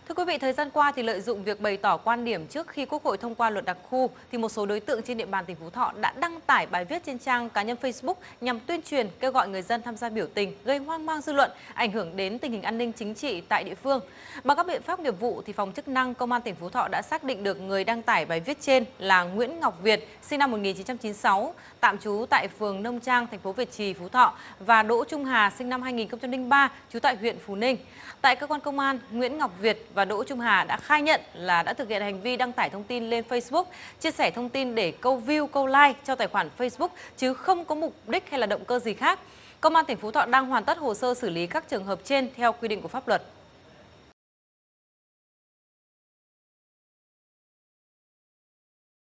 Thưa quý vị, thời gian qua thì lợi dụng việc bày tỏ quan điểm trước khi Quốc hội thông qua luật đặc khu thì một số đối tượng trên địa bàn tỉnh Phú Thọ đã đăng tải bài viết trên trang cá nhân Facebook nhằm tuyên truyền kêu gọi người dân tham gia biểu tình, gây hoang mang dư luận, ảnh hưởng đến tình hình an ninh chính trị tại địa phương. Bằng các biện pháp nghiệp vụ thì phòng chức năng Công an tỉnh Phú Thọ đã xác định được người đăng tải bài viết trên là Nguyễn Ngọc Việt, sinh năm 1996, tạm trú tại phường Nông Trang, thành phố Việt Trì, Phú Thọ và Đỗ Trung Hà, sinh năm 2003, trú tại huyện Phú Ninh. Tại cơ quan công an, Nguyễn Ngọc Việt và Đỗ Trung Hà đã khai nhận là đã thực hiện hành vi đăng tải thông tin lên Facebook, chia sẻ thông tin để câu view, câu like cho tài khoản Facebook chứ không có mục đích hay là động cơ gì khác. Công an tỉnh Phú Thọ đang hoàn tất hồ sơ xử lý các trường hợp trên theo quy định của pháp luật.